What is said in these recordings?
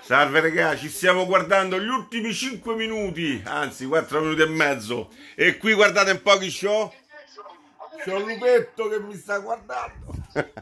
Salve regà, ci stiamo guardando gli ultimi 5 minuti, anzi 4 minuti e mezzo. E qui guardate un po' chi c'ho. C'ho un lupetto che mi sta guardando.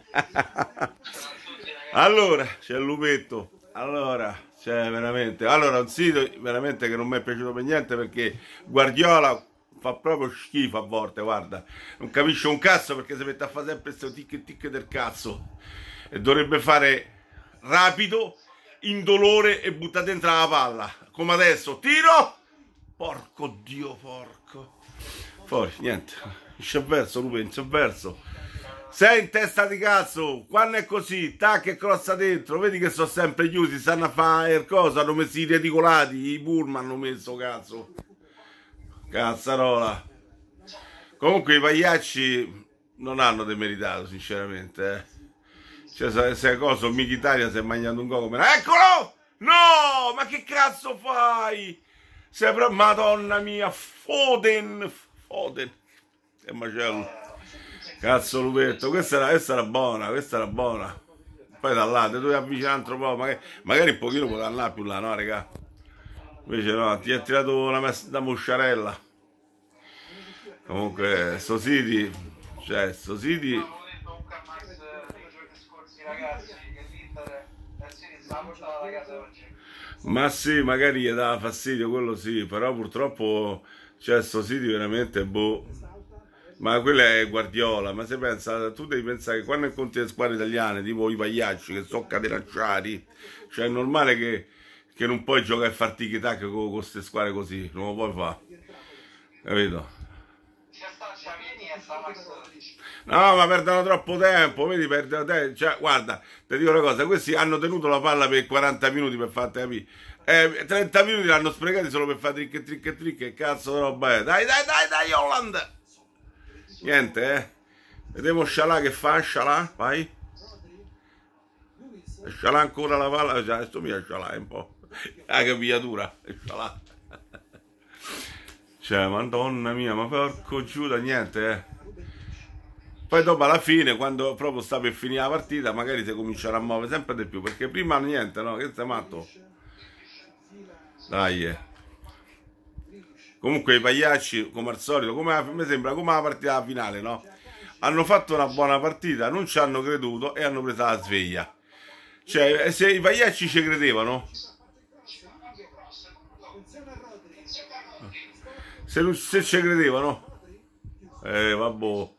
Allora, c'è il lupetto. Allora, c'è veramente. Allora, un sito veramente che non mi è piaciuto per niente perché Guardiola fa proprio schifo a volte, guarda. Non capisce un cazzo perché si mette a fare sempre questo tic tic del cazzo. E dovrebbe fare rapido, indolore e butta dentro la palla. Come adesso, tiro! Porco Dio, porco. Fuori, niente. Il sovverso, Lupe, il sovverso. Sei in testa di cazzo, quando è così, tac e crossa dentro, vedi che sono sempre chiusi, stanno a fare cosa, hanno messo i reticolati, i pullman hanno messo, cazzo. Cazzarola. Comunque i pagliacci non hanno demeritato, sinceramente, Cioè, se cosa, Mkhitaryan si è mangiato un go come... Eccolo! No! Ma che cazzo fai? Sei proprio... Madonna mia, Foden! Che macello. Cazzo lupetto, questa era buona, questa era buona. Poi da là, ti devi avvicinare un altro po', magari un pochino può andare più là, no raga? Invece no, ti ha tirato una mosciarella. Comunque, sto City, cioè, sto City... Ma sì, magari gli dava fastidio, quello sì, però purtroppo, cioè, sto City veramente, boh... Ma quella è Guardiola, ma se pensa, tu devi pensare che quando incontri le squadre italiane, tipo i pagliacci che sono catenacciati, cioè è normale che non puoi giocare a far tiki-tac con queste squadre così, non lo puoi fare, capito? No, ma perdono troppo tempo, vedi, perdono tempo, cioè, guarda, ti dico una cosa, questi hanno tenuto la palla per 40 minuti per farti capire, 30 minuti l'hanno sprecati solo per fare trick, che cazzo di roba è? Dai, Holland! Niente, Vediamo Scialà che fa, Scialà, vai. Scialà ancora la palla, adesso mi Scialà un po'. La capigliatura, Scialà. Cioè, madonna mia, ma porco Giuda, niente, Poi dopo alla fine, quando proprio sta per finire la partita, magari si comincerà a muovere sempre di più, perché prima niente, no? Che sei matto? Dai, Comunque i pagliacci, come al solito, mi sembra come la partita finale, no? Hanno fatto una buona partita, non ci hanno creduto e hanno preso la sveglia. Cioè, se i pagliacci ci credevano, se ci credevano, vabbè.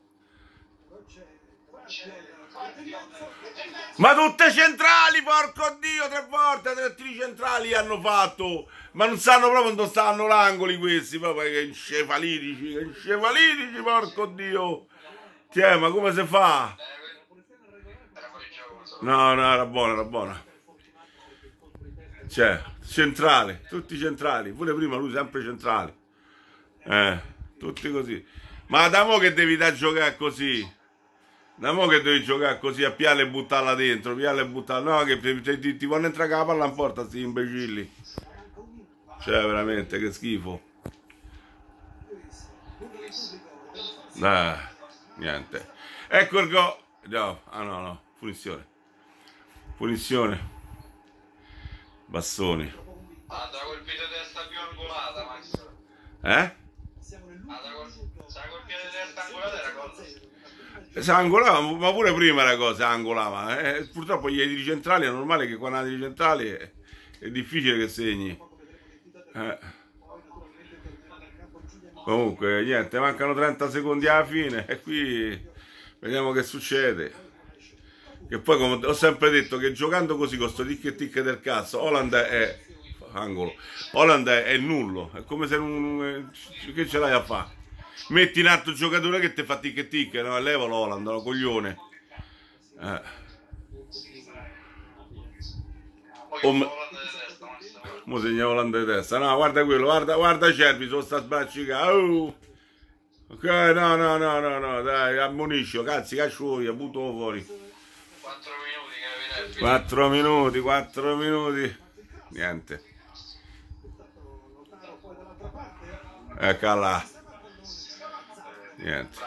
Ma tutte centrali, porco Dio, 3 volte, 3 tiri centrali hanno fatto. Ma non sanno proprio dove stanno l'angoli questi, proprio che encefalitici, porco Dio. Tiè, ma come si fa? No, era buona. Cioè, centrale, tutti centrali, pure prima lui sempre centrale. Tutti così. Ma da mo che devi da giocare così? Da mo che devi giocare così a piale e buttarla dentro, no, che ti vanno entrare la palla in porta, sti imbecilli. Cioè, veramente, che schifo. Niente. Ecco il gol. No, no, punizione. Bastoni. Da colpito di testa più angolata, maestro. Da colpito di testa angolata era cosa? Si angolava, ma pure prima era cosa, angolava. Purtroppo gli tiri centrali è normale che quando hai tiri centrali è difficile che segni. Comunque, niente, mancano 30 secondi alla fine e qui vediamo che succede. Che poi, come ho sempre detto, che giocando così con sto tic e tic del cazzo, Holland è angolo. Holland è nullo, è come se non... che ce l'hai a fare? Metti un altro giocatore che ti fa tic e tic, no? Levalo Holland, no, coglione. Mo segna Holland di testa. No, guarda quello, guarda Cervi, sono sta sbraccicato. Ok, no, dai, ammoniscio, cazzi, caccio via, butto fuori. 4 minuti. Niente. Ecco là. Niente.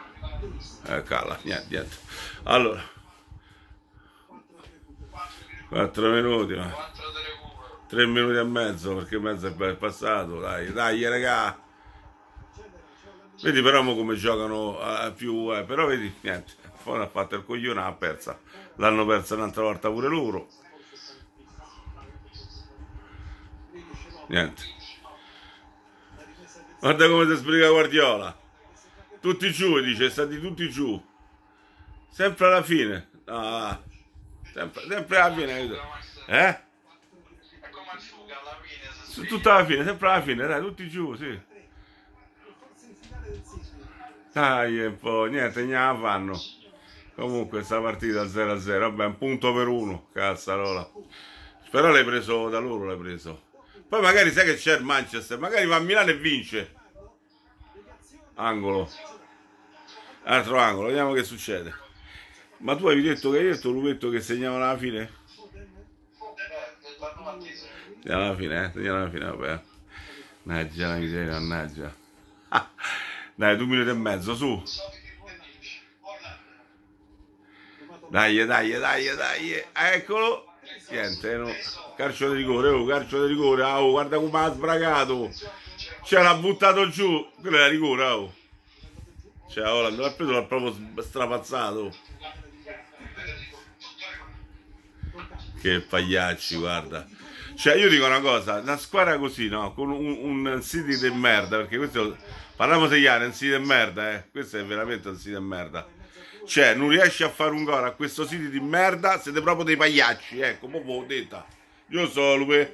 Ecco là, niente. Allora. 4 minuti, ma 4 di recupero. 3 minuti e mezzo, perché mezzo è passato, dai, raga. Vedi però mo come giocano a più, però vedi, niente, poi ha fatto il coglione, ha persa. L'hanno persa un'altra volta pure loro. Niente. Guarda come si esplica Guardiola. Tutti giù, dice, stati tutti giù. Sempre alla fine. Ah, sempre alla fine. Eh? È come asciuga alla fine, se si Tutta alla fine, sempre alla fine, dai, tutti giù, sì. Dai, un po', niente, ne la fanno. Comunque sta partita 0-0, vabbè, un punto per uno, cazzarola. Però l'hai preso da loro, l'hai preso. Poi magari sai che c'è il Manchester, magari va a Milano e vince. Angolo. Altro angolo, vediamo che succede. Ma tu avevi detto che hai detto Lupetto che segnavano alla fine? l'hanno atteso. Segnavano alla fine, segnavano alla fine, vabbè. Mannaggia la miseria, mannaggia. Dai, 2 minuti e mezzo, su. Dai. Eccolo. Niente, no. Calcio di rigore, oh, calcio di rigore. Oh, guarda come ha sbragato. Cioè, l'ha buttato giù. Quello era rigore, oh. Cioè, Holland l'ha preso, l'ha proprio strapazzato. Che pagliacci, guarda. Cioè, io dico una cosa, una squadra così, no? Con un City di merda, perché questo, parliamo seriamente, è un City di merda, eh. Questo è veramente un City di merda. Cioè, non riesci a fare un gol a questo City di merda, siete proprio dei pagliacci, ecco, proprio l'ho detta. Io so, Lupe.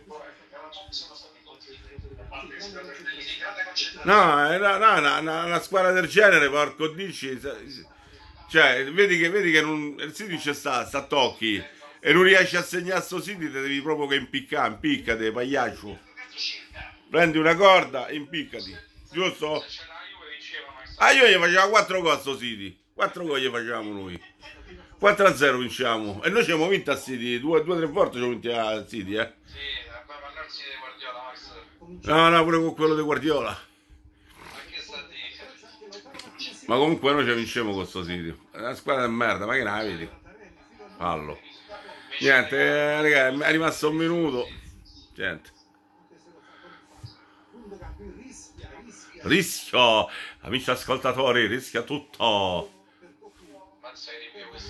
No, è una squadra del genere, porco dici. Cioè, vedi che il City c'è sta a tocchi e non riesci a segnare sto City, te devi proprio che impiccate, pagliaccio. Prendi una corda e impiccati, giusto? Se c'era la Juve vinceva, ma Ah, io gli facevo 4 gol a sto City, 4 gol gli facevamo noi. 4-0 vinciamo. E noi ci abbiamo vinto a City, 2-3 volte ci abbiamo vinto a City, eh. sì, vabbè, ma non si deve Guardiola, Max. No, pure con quello di Guardiola. Ma che sta a dire? Ma comunque noi ci vincemo con sto City. È una squadra di merda, ma che ne la vedi? Fallo. Niente, raga, è rimasto un minuto. Niente. Rischio, amici ascoltatori, rischia tutto. Mazza di più questo.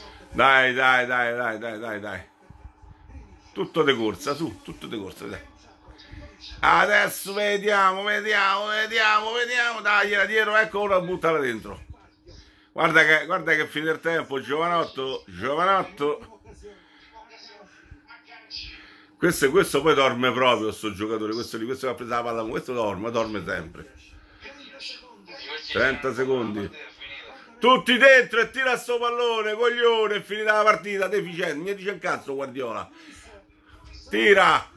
Dai. Tutto di corsa, su, tutto di corsa, dai. Adesso vediamo. Dai, era dietro, ecco, ora buttala dentro. Guarda che finito il tempo, giovanotto. Questo poi dorme proprio, sto giocatore, questo che ha preso la palla, questo dorme sempre. 30 secondi. Tutti dentro e tira sto pallone, coglione, è finita la partita, deficiente, mi dice il cazzo Guardiola. Tira.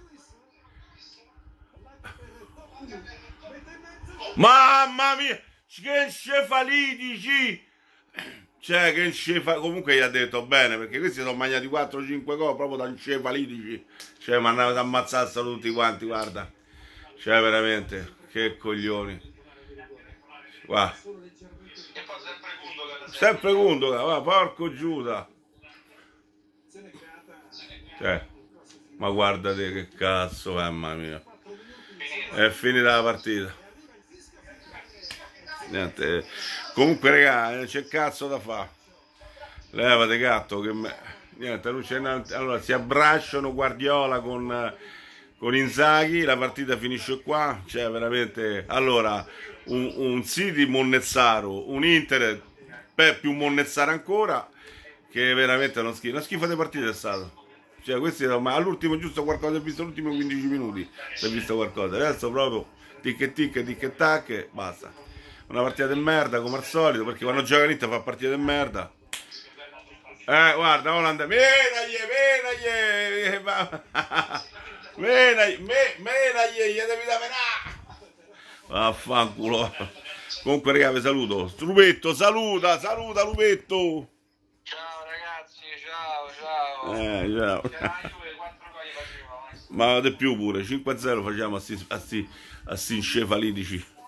Mamma mia, che encefalitici. Cioè, comunque gli ha detto bene, perché questi sono mangiati 4-5 gol proprio da encefalitici. Cioè, mi hanno ammazzato tutti quanti, guarda. Cioè, veramente, che coglioni. Guarda. E poi sempre Gundogan. Sempre Gundogan, va, porco Giuda. Cioè, ma guardate che cazzo, mamma mia. È finita la partita. Niente. Comunque, raga, non c'è cazzo da fare. Levate gatto che niente, non c'è niente. Allora si abbracciano Guardiola con Inzaghi, la partita finisce qua, cioè veramente. Allora, un City Monnezzaro, un Inter più Monnezzaro ancora, che veramente è una schifo di partita è stato. Cioè, ma all'ultimo giusto qualcosa, ho visto l'ultimo 15 minuti, si è visto qualcosa, adesso proprio tic e tac, basta. Una partita di merda come al solito, perché quando gioca l'Inter fa partite di merda. Guarda, Holland, menagli, gli devi da menà. Vaffanculo. Comunque, raga, vi saluto. Lupetto, saluta Lupetto. Ciao ragazzi, ciao. Ciao. C'era la Juve, 4 gol gli faceva, Max. Ma di più pure, 5-0 facciamo a sti encefalitici.